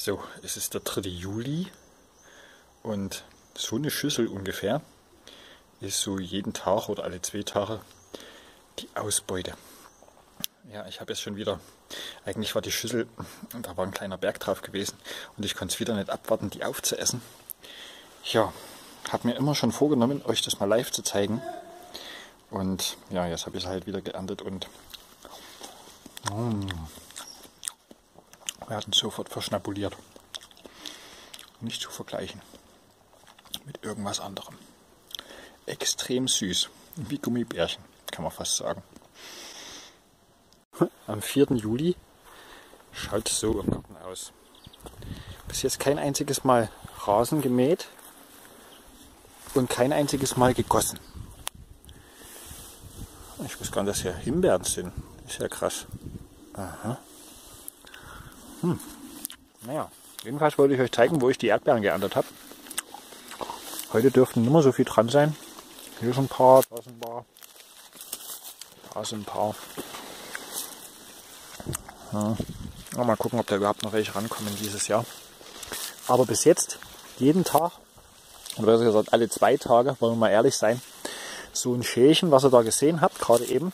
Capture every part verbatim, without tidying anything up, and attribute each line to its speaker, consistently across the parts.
Speaker 1: So, es ist der dritte Juli und so eine Schüssel ungefähr ist so jeden Tag oder alle zwei Tage die Ausbeute. Ja, ich habe jetzt schon wieder, eigentlich war die Schüssel, da war ein kleiner Berg drauf gewesen und ich konnte es wieder nicht abwarten, die aufzuessen. Ja, habe mir immer schon vorgenommen, euch das mal live zu zeigen. Und ja, jetzt habe ich es halt wieder geerntet und mm, werden sofort verschnabuliert. Nicht zu vergleichen mit irgendwas anderem. Extrem süß, wie Gummibärchen, kann man fast sagen. Am vierten Juli schaut es so im Garten aus. Bis jetzt kein einziges Mal Rasen gemäht und kein einziges Mal gegossen. Ich weiß gar nicht, dass hier Himbeeren sind. Ist ja krass. Aha. Hm. Naja, jedenfalls wollte ich euch zeigen, wo ich die Erdbeeren geerntet habe. Heute dürften nicht mehr so viel dran sein. Hier sind ein paar, da sind ein paar. Da sind ein paar. Ja. Mal gucken, ob da überhaupt noch welche rankommen dieses Jahr. Aber bis jetzt, jeden Tag, oder besser gesagt alle zwei Tage, wollen wir mal ehrlich sein, so ein Schälchen, was ihr da gesehen habt, gerade eben.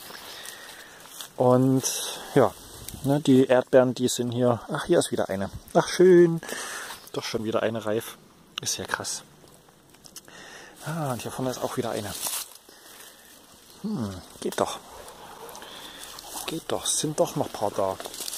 Speaker 1: Und ja, ne, die Erdbeeren, die sind hier, ach, hier ist wieder eine. Ach, schön, doch schon wieder eine reif. Ist ja krass. Ah, und hier vorne ist auch wieder eine. Hm, geht doch. Geht doch, sind doch noch ein paar da.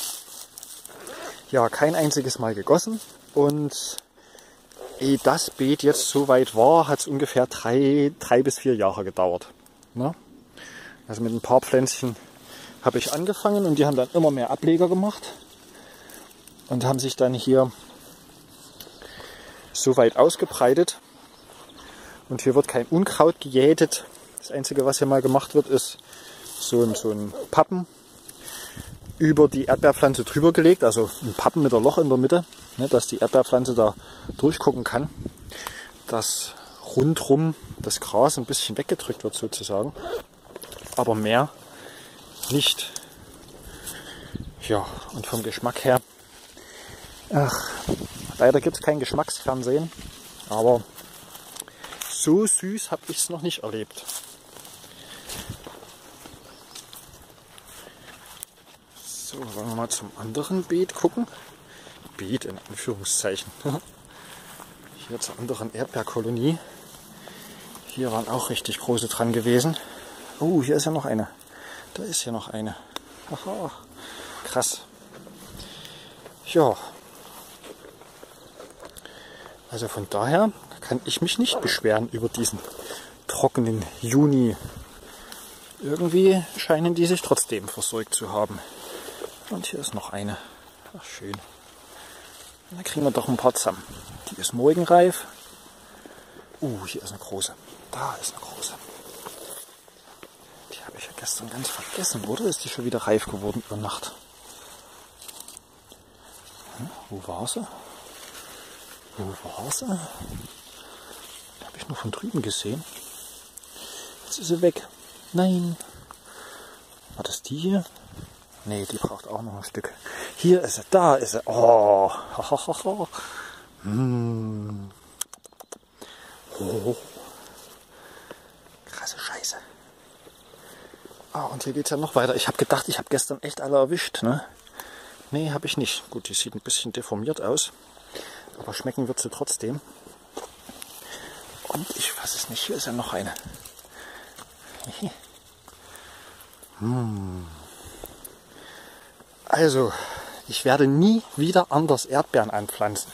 Speaker 1: Ja, kein einziges Mal gegossen. Und ehe das Beet jetzt so weit war, hat es ungefähr drei, drei bis vier Jahre gedauert. Ne? Also mit ein paar Pflänzchen habe ich angefangen und die haben dann immer mehr Ableger gemacht. Und haben sich dann hier so weit ausgebreitet. Und hier wird kein Unkraut gejätet. Das Einzige, was hier mal gemacht wird, ist so ein, so ein Pappen über die Erdbeerpflanze drüber gelegt. Also ein Pappen mit einem Loch in der Mitte, ne, dass die Erdbeerpflanze da durchgucken kann. Dass rundrum das Gras ein bisschen weggedrückt wird sozusagen. Aber mehr nicht. Ja, und vom Geschmack her, ach, leider gibt es kein Geschmacksfernsehen, aber so süß habe ich es noch nicht erlebt. So, wollen wir mal zum anderen Beet gucken. Beet in Anführungszeichen. Hier zur anderen Erdbeerkolonie. Hier waren auch richtig große dran gewesen. Oh, hier ist ja noch eine. Da ist ja noch eine. Aha, krass. Ja. Also von daher kann ich mich nicht beschweren über diesen trockenen Juni. Irgendwie scheinen die sich trotzdem versorgt zu haben. Und hier ist noch eine. Ach, schön. Da kriegen wir doch ein paar zusammen. Die ist morgenreif. Uh, hier ist eine große. Da ist eine große. Die habe ich ja gestern ganz vergessen, oder? Ist die schon wieder reif geworden über Nacht? Hm, wo war sie? Wo war sie? Die habe ich nur von drüben gesehen. Jetzt ist sie weg. Nein. War das die hier? Nee, die braucht auch noch ein Stück. Hier ist sie, da ist sie. Oh. Hm. Oh. Krasse Scheiße. Ah, und hier geht es ja noch weiter. Ich habe gedacht, ich habe gestern echt alle erwischt. Ne? Nee, habe ich nicht. Gut, die sieht ein bisschen deformiert aus. Aber schmecken wird sie trotzdem. Und ich weiß es nicht. Hier ist ja noch eine. hm. Also, ich werde nie wieder anders Erdbeeren anpflanzen.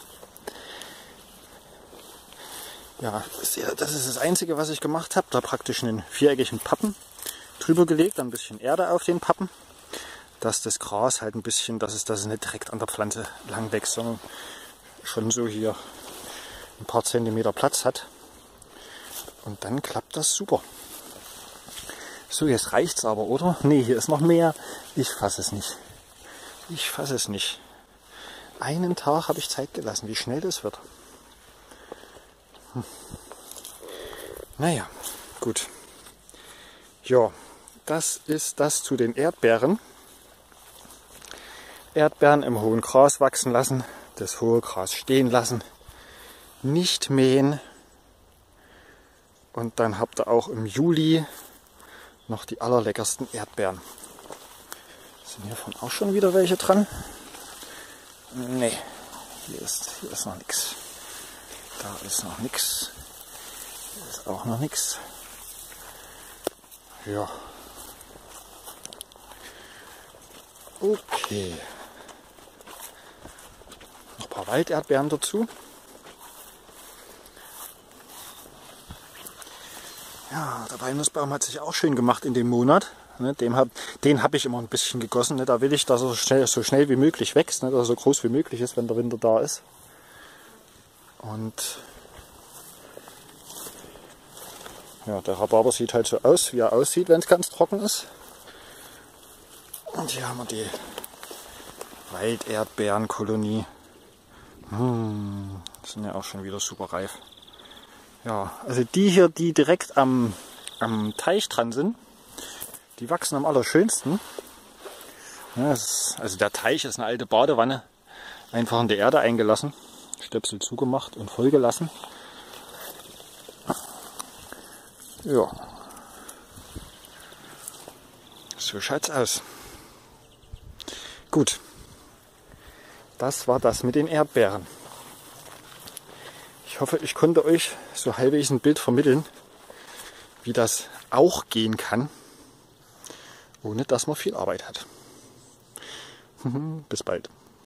Speaker 1: Ja, das ist das Einzige, was ich gemacht habe. Da praktisch einen viereckigen Pappen drüber gelegt, ein bisschen Erde auf den Pappen, dass das Gras halt ein bisschen, dass es, dass es nicht direkt an der Pflanze lang wächst, sondern schon so hier ein paar Zentimeter Platz hat. Und dann klappt das super. So, jetzt reicht's aber, oder? Nee, hier ist noch mehr. Ich fasse es nicht. Ich fasse es nicht. Einen Tag habe ich Zeit gelassen, wie schnell das wird. Hm. Naja, gut. Ja, das ist das zu den Erdbeeren. Erdbeeren im hohen Gras wachsen lassen. das hohe Gras stehen lassen, nicht mähen. Und dann habt ihr auch im Juli noch die allerleckersten Erdbeeren. Sind hiervon auch schon wieder welche dran? Nee, hier ist, hier ist noch nichts. Da ist noch nichts. Hier ist auch noch nichts. Ja. Okay. Noch ein paar Walderdbeeren dazu. Ja, der Walnussbaum hat sich auch schön gemacht in dem Monat. Dem hab, den habe ich immer ein bisschen gegossen. Da will ich, dass er schnell, so schnell wie möglich wächst, dass er so groß wie möglich ist, wenn der Winter da ist. Und ja, der Rhabarber sieht halt so aus, wie er aussieht, wenn es ganz trocken ist. Und hier haben wir die Walderdbeerenkolonie. Hm, sind ja auch schon wieder super reif. Ja, also die hier, die direkt am, am Teich dran sind, die wachsen am allerschönsten. Ja, ist, also der Teich ist eine alte Badewanne, einfach in die Erde eingelassen, Stöpsel zugemacht und voll gelassen. Ja, so schaut's aus. Gut, das war das mit den Erdbeeren. Ich hoffe, ich konnte euch so halbwegs ein Bild vermitteln, wie das auch gehen kann, ohne dass man viel Arbeit hat. Bis bald.